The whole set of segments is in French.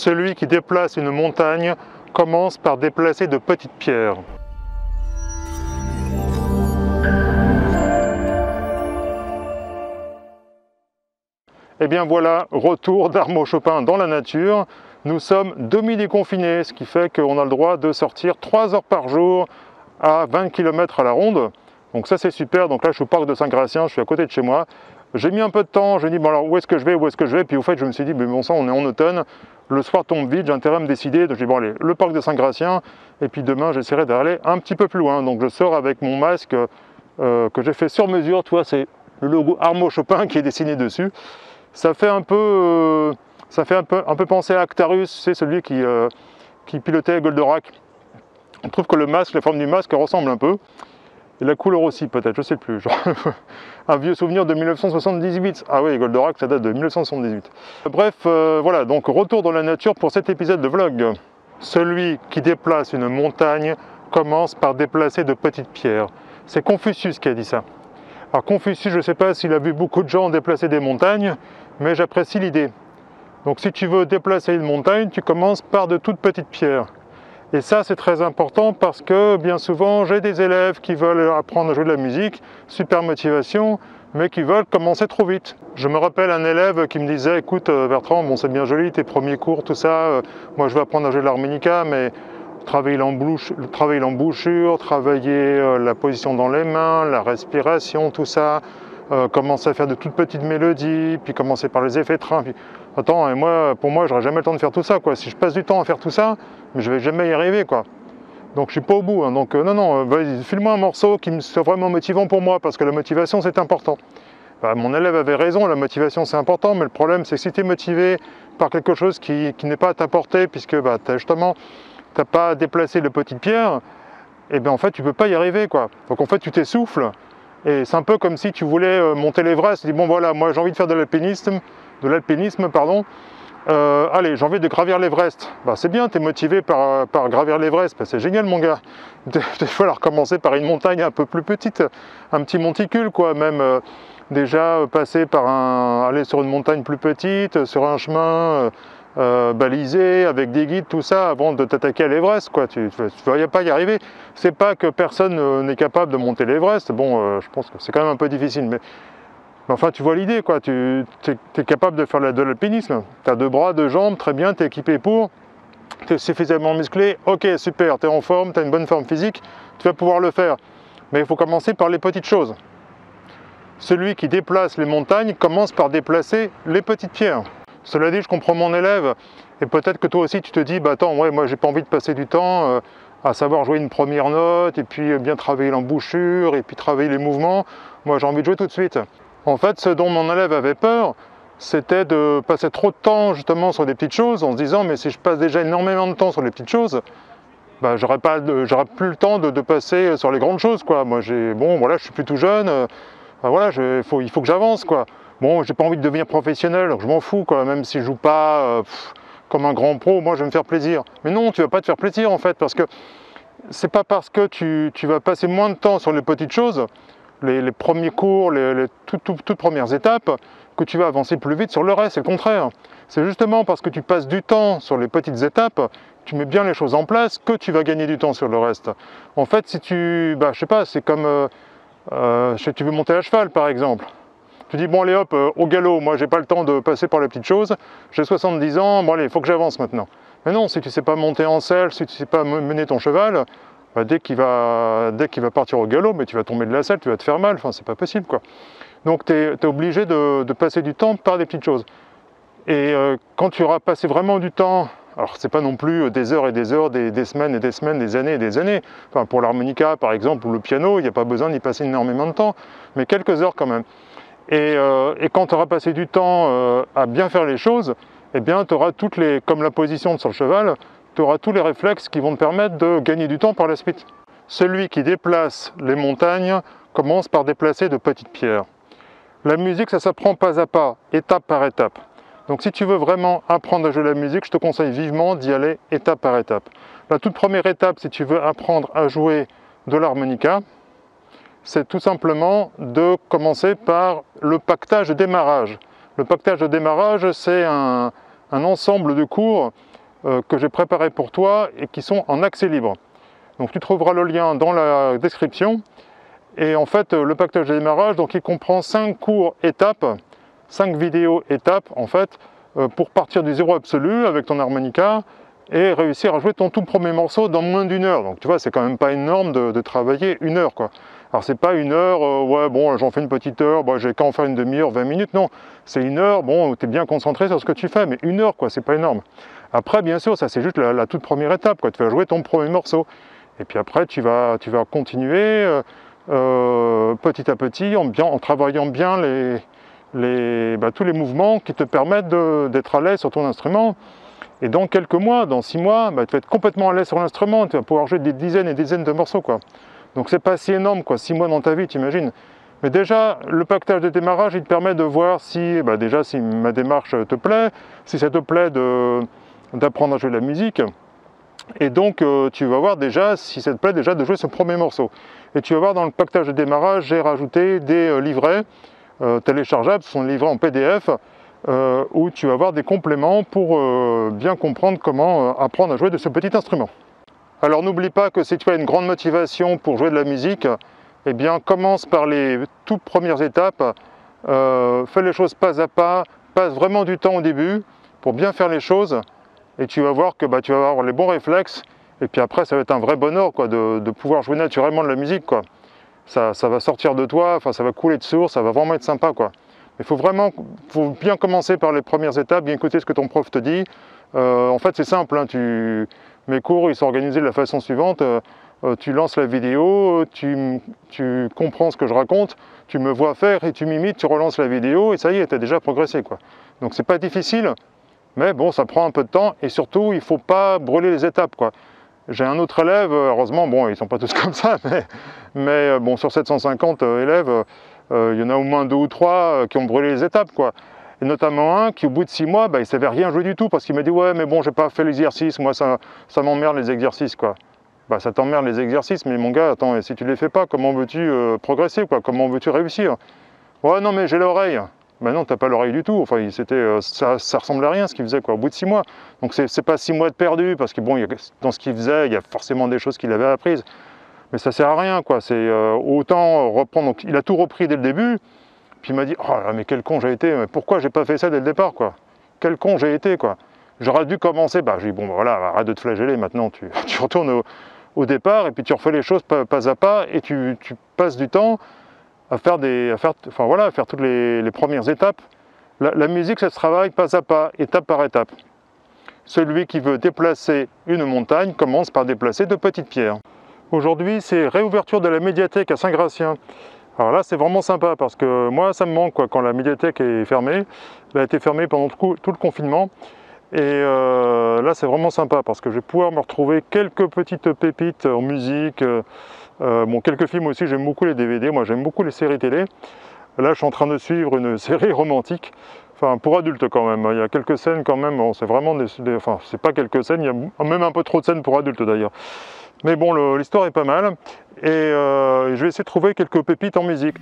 Celui qui déplace une montagne commence par déplacer de petites pierres. Et bien voilà, retour d'Armand Chopin dans la nature. Nous sommes demi-déconfinés, ce qui fait qu'on a le droit de sortir 3 heures par jour à 20 km à la ronde. Donc ça c'est super, donc là je suis au parc de Saint-Gratien, je suis à côté de chez moi. J'ai mis un peu de temps, j'ai dit bon alors où est-ce que je vais, puis au fait je me suis dit mais bon sang on est en automne, le soir tombe vite, j'ai intérêt à me décider, donc j'ai dit bon allez, le parc de Saint-Gratien, et puis demain j'essaierai d'aller un petit peu plus loin. Donc je sors avec mon masque que j'ai fait sur mesure, tu vois, c'est le logo Armand Chopin qui est dessiné dessus. Ça fait un peu, penser à Actarus, c'est celui qui pilotait Goldorak. On trouve que le masque, la forme du masque ressemble un peu. Et la couleur aussi peut-être, je sais plus. Genre, un vieux souvenir de 1978. Ah oui, Goldorak, ça date de 1978. Bref, voilà, donc retour dans la nature pour cet épisode de vlog. Celui qui déplace une montagne commence par déplacer de petites pierres. C'est Confucius qui a dit ça. Alors Confucius, je ne sais pas s'il a vu beaucoup de gens déplacer des montagnes, mais j'apprécie l'idée. Donc si tu veux déplacer une montagne, tu commences par de toutes petites pierres. Et ça c'est très important parce que bien souvent j'ai des élèves qui veulent apprendre à jouer de la musique, super motivation, mais qui veulent commencer trop vite. Je me rappelle un élève qui me disait, écoute Bertrand, bon c'est bien joli tes premiers cours, tout ça, moi je veux apprendre à jouer de l'harmonica, mais travailler l'embouchure, travailler la position dans les mains, la respiration, tout ça, commencer à faire de toutes petites mélodies, puis commencer par les effets de train. Puis... Attends, et moi, pour moi, j'aurais jamais le temps de faire tout ça, quoi. Si je passe du temps à faire tout ça, mais je vais jamais y arriver, quoi. Donc je suis pas au bout, hein. Donc non, vas-y, file-moi un morceau qui me soit vraiment motivant pour moi, parce que la motivation c'est important. Bah, mon élève avait raison, la motivation c'est important, mais le problème c'est que si tu es motivé par quelque chose qui n'est pas à ta portée, puisque bah, justement, tu n'as pas déplacé les petites pierres, et bien en fait tu peux pas y arriver, quoi. Donc en fait tu t'essouffles, et c'est un peu comme si tu voulais monter l'Everest, tu dis bon voilà, moi j'ai envie de faire de l'alpinisme, allez, j'ai envie de gravir l'Everest. Bah, c'est bien, tu es motivé par gravir l'Everest, bah, c'est génial mon gars. Il va falloir commencer par une montagne un peu plus petite, un petit monticule quoi, même déjà passer aller sur une montagne plus petite, sur un chemin balisé, avec des guides, tout ça, avant de t'attaquer à l'Everest quoi. Tu ne vas pas y arriver. C'est pas que personne n'est capable de monter l'Everest, bon, je pense que c'est quand même un peu difficile, mais enfin, tu vois l'idée, quoi. Tu es capable de faire de l'alpinisme. Tu as 2 bras, 2 jambes, très bien, tu es équipé pour. Tu es suffisamment musclé. Ok, super, tu es en forme, tu as une bonne forme physique, tu vas pouvoir le faire. Mais il faut commencer par les petites choses. Celui qui déplace les montagnes commence par déplacer les petites pierres. Cela dit, je comprends mon élève. Et peut-être que toi aussi, tu te dis, bah attends, ouais, moi, j'ai pas envie de passer du temps à savoir jouer une première note, et puis bien travailler l'embouchure, et puis travailler les mouvements. Moi, j'ai envie de jouer tout de suite. En fait, ce dont mon élève avait peur, c'était de passer trop de temps justement sur des petites choses en se disant mais si je passe déjà énormément de temps sur les petites choses, bah, j'aurais plus le temps de passer sur les grandes choses quoi. Moi bon voilà, je suis plus tout jeune, bah, voilà, il faut que j'avance quoi. Bon, j'ai pas envie de devenir professionnel, donc je m'en fous quoi, même si je joue pas comme un grand pro, moi je vais me faire plaisir. Mais non, tu vas pas te faire plaisir en fait, parce que c'est pas parce que tu vas passer moins de temps sur les petites choses, les premiers cours, les toutes premières étapes, que tu vas avancer plus vite sur le reste, c'est le contraire. C'est justement parce que tu passes du temps sur les petites étapes, tu mets bien les choses en place, que tu vas gagner du temps sur le reste. En fait, si tu, je sais pas, c'est comme si tu veux monter à cheval par exemple. Tu dis bon allez hop, au galop, moi j'ai pas le temps de passer par les petites choses, j'ai 70 ans, bon allez, il faut que j'avance maintenant. Mais non, si tu sais pas monter en selle, si tu sais pas mener ton cheval, bah, dès qu'il va partir au galop, mais tu vas tomber de la selle, tu vas te faire mal, enfin c'est pas possible quoi. Donc tu es obligé de passer du temps par des petites choses. Et quand tu auras passé vraiment du temps, alors c'est pas non plus des heures et des heures, des semaines et des semaines, des années et des années. Enfin pour l'harmonica par exemple ou le piano, il n'y a pas besoin d'y passer énormément de temps, mais quelques heures quand même. Et quand tu auras passé du temps à bien faire les choses, eh bien tu auras comme la position sur le cheval, tu auras tous les réflexes qui vont te permettre de gagner du temps par la suite. Celui qui déplace les montagnes commence par déplacer de petites pierres. La musique, ça s'apprend pas à pas, étape par étape. Donc si tu veux vraiment apprendre à jouer la musique, je te conseille vivement d'y aller étape par étape. La toute première étape, si tu veux apprendre à jouer de l'harmonica, c'est tout simplement de commencer par le pactage de démarrage. Le pactage de démarrage, c'est un un ensemble de cours que j'ai préparé pour toi et qui sont en accès libre. Donc tu trouveras le lien dans la description. Et en fait, le pactage de démarrage, donc il comprend 5 cours étapes, 5 vidéos étapes en fait, pour partir du zéro absolu avec ton harmonica et réussir à jouer ton tout premier morceau dans moins d'1 heure. Donc tu vois, c'est quand même pas énorme de travailler 1 heure, quoi. Alors c'est pas 1 heure, ouais bon j'en fais une petite heure, bon, j'ai qu'à en faire une demi-heure, 20 minutes, non. C'est 1 heure, bon, tu es bien concentré sur ce que tu fais, mais 1 heure, quoi, c'est pas énorme. Après, bien sûr, ça c'est juste la toute première étape, quoi. Tu vas jouer ton premier morceau. Et puis après, tu vas continuer petit à petit, en travaillant bien tous les mouvements qui te permettent d'être à l'aise sur ton instrument. Et dans quelques mois, dans 6 mois, tu vas être complètement à l'aise sur l'instrument, tu vas pouvoir jouer des dizaines et des dizaines de morceaux, quoi. Donc c'est pas si énorme, quoi, 6 mois dans ta vie, t'imagines. Mais déjà, le pactage de démarrage, il te permet de voir si, déjà, si ma démarche te plaît, si ça te plaît d'apprendre à jouer de la musique. Et donc, tu vas voir déjà, si ça te plaît déjà, de jouer ce premier morceau. Et tu vas voir, dans le pactage de démarrage, j'ai rajouté des livrets téléchargeables, ce sont des livrets en PDF, où tu vas voir des compléments pour bien comprendre comment apprendre à jouer de ce petit instrument. Alors n'oublie pas que si tu as une grande motivation pour jouer de la musique, eh bien commence par les toutes premières étapes, fais les choses pas à pas, passe vraiment du temps au début pour bien faire les choses et tu vas voir que tu vas avoir les bons réflexes et puis après ça va être un vrai bonheur, quoi, de pouvoir jouer naturellement de la musique, quoi. Ça va sortir de toi, enfin ça va couler de source, ça va vraiment être sympa, quoi. Il faut bien commencer par les premières étapes, bien écouter ce que ton prof te dit. En fait c'est simple, hein, mes cours ils sont organisés de la façon suivante, tu lances la vidéo, tu comprends ce que je raconte, tu me vois faire et tu m'imites, tu relances la vidéo et ça y est, tu as déjà progressé, quoi. Donc c'est pas difficile, mais bon, ça prend un peu de temps et surtout il ne faut pas brûler les étapes, quoi. J'ai un autre élève, heureusement, bon, ils ne sont pas tous comme ça, mais bon, sur 750 élèves, il y en a au moins 2 ou 3 qui ont brûlé les étapes, quoi. Et notamment un qui, au bout de 6 mois, il ne savait rien jouer du tout parce qu'il m'a dit « Ouais, mais bon, j'ai pas fait l'exercice, moi, ça m'emmerde les exercices, quoi. » Ça t'emmerde les exercices, mais mon gars, attends, et si tu les fais pas, comment veux-tu progresser, quoi? Comment veux-tu réussir? Ouais, non, mais j'ai l'oreille. Ben non, t'as pas l'oreille du tout. Enfin, ça ressemblait à rien ce qu'il faisait, quoi, au bout de 6 mois. Donc c'est pas 6 mois de perdu, parce que bon, dans ce qu'il faisait, il y a forcément des choses qu'il avait apprises. Mais ça sert à rien, quoi. C'est autant reprendre. Donc, il a tout repris dès le début. Puis il m'a dit, oh là, mais quel con j'ai été. Mais pourquoi j'ai pas fait ça dès le départ, quoi? Quel con j'ai été, quoi. J'aurais dû commencer. J'ai dit, bon, voilà, arrête de te flageller. Maintenant, tu retournes au départ et puis tu refais les choses pas à pas et tu passes du temps à faire toutes les premières étapes. La musique, ça se travaille pas à pas, étape par étape. Celui qui veut déplacer une montagne commence par déplacer de petites pierres. Aujourd'hui, c'est réouverture de la médiathèque à Saint-Gratien. Alors là, c'est vraiment sympa parce que moi, ça me manque, quoi, quand la médiathèque est fermée. Elle a été fermée pendant tout le confinement. Et là, c'est vraiment sympa parce que je vais pouvoir me retrouver quelques petites pépites en musique. Quelques films aussi, j'aime beaucoup les DVD, moi j'aime beaucoup les séries télé. Là, je suis en train de suivre une série romantique, enfin pour adultes quand même. Il y a quelques scènes quand même, bon, c'est vraiment enfin, c'est pas quelques scènes, il y a même un peu trop de scènes pour adultes d'ailleurs. Mais bon, l'histoire est pas mal et je vais essayer de trouver quelques pépites en musique.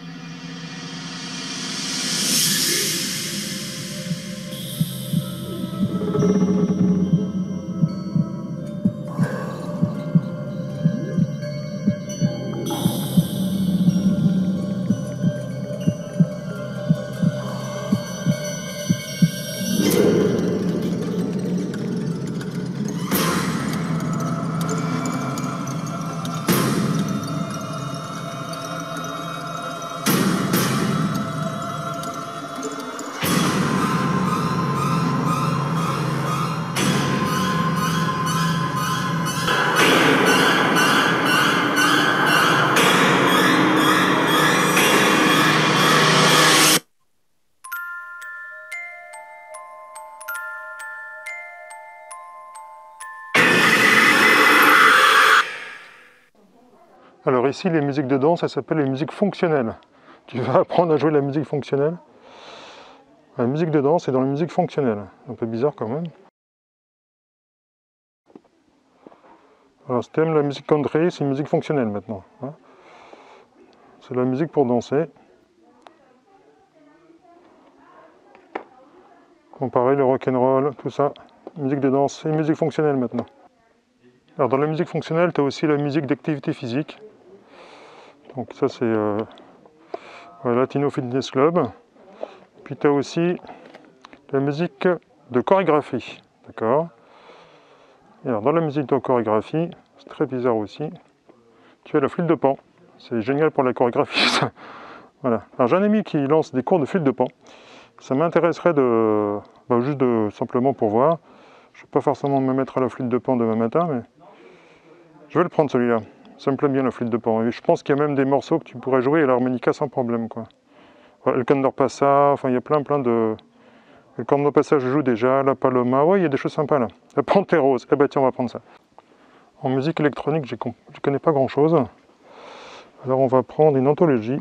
Alors ici, les musiques de danse, ça s'appelle les musiques fonctionnelles. Tu vas apprendre à jouer de la musique fonctionnelle. La musique de danse est dans la musique fonctionnelle. Un peu bizarre quand même. Alors si tu aimes la musique country, c'est une musique fonctionnelle maintenant. Hein. C'est la musique pour danser. Bon, pareil, le rock'n'roll, tout ça. Musique de danse et musique fonctionnelle maintenant. Alors dans la musique fonctionnelle, tu as aussi la musique d'activité physique. Donc ça c'est Latino Fitness Club. Puis tu as aussi la musique de chorégraphie. D'accord. Et alors dans la musique de chorégraphie, c'est très bizarre aussi, tu as la flûte de Pan. C'est génial pour la chorégraphie. Ça. Voilà. Alors j'ai un ami qui lance des cours de flûte de Pan. Ça m'intéresserait de, juste de simplement pour voir. Je ne vais pas forcément me mettre à la flûte de Pan demain matin, mais je vais le prendre celui-là. Ça me plaît bien la flûte de Pan. Et je pense qu'il y a même des morceaux que tu pourrais jouer à l'harmonica sans problème, quoi. El Condor Pasa, enfin il y a plein de... El Condor Pasa je joue déjà, la Paloma, ouais il y a des choses sympas là. La Panthère Rose, eh ben tiens on va prendre ça. En musique électronique je connais pas grand chose. Alors on va prendre une anthologie.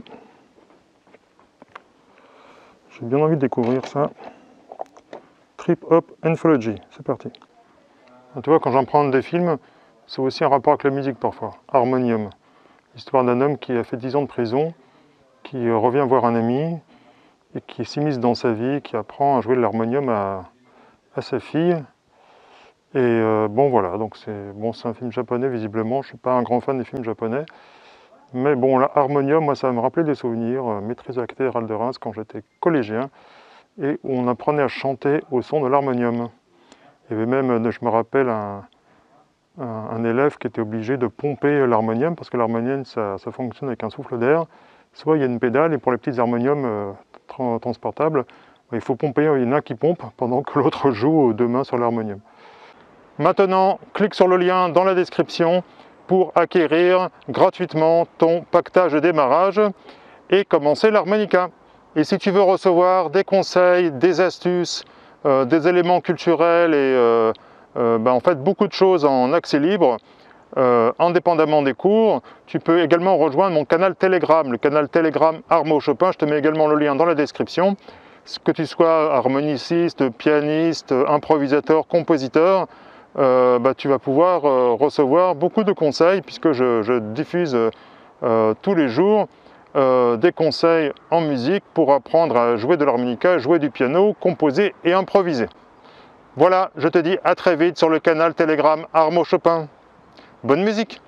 J'ai bien envie de découvrir ça. Trip Hop Anthology, c'est parti. Tu vois, quand j'en prends des films, c'est aussi un rapport avec la musique parfois. Harmonium, l'histoire d'un homme qui a fait 10 ans de prison, qui revient voir un ami, et qui s'immisce dans sa vie, qui apprend à jouer de l'harmonium à sa fille. Et bon voilà, donc c'est un film japonais visiblement, je ne suis pas un grand fan des films japonais. Mais bon, l'harmonium, moi ça me rappelait des souvenirs, maîtrise cathédrale de Reims quand j'étais collégien, et où on apprenait à chanter au son de l'harmonium. Il y avait même, je me rappelle, un élève qui était obligé de pomper l'harmonium, parce que l'harmonium ça fonctionne avec un souffle d'air. Soit il y a une pédale, et pour les petits harmoniums transportables, il faut pomper, il y en a un qui pompe, pendant que l'autre joue deux mains sur l'harmonium. Maintenant, clique sur le lien dans la description pour acquérir gratuitement ton pactage de démarrage et commencer l'harmonica. Et si tu veux recevoir des conseils, des astuces, des éléments culturels et en fait beaucoup de choses en accès libre, indépendamment des cours, tu peux également rejoindre mon canal Telegram, le canal Telegram Armo Chopin. Je te mets également le lien dans la description. Que tu sois harmoniciste, pianiste, improvisateur, compositeur, tu vas pouvoir recevoir beaucoup de conseils puisque je diffuse tous les jours des conseils en musique pour apprendre à jouer de l'harmonica, jouer du piano, composer et improviser. Voilà, je te dis à très vite sur le canal Telegram Armo Chopin. Bonne musique!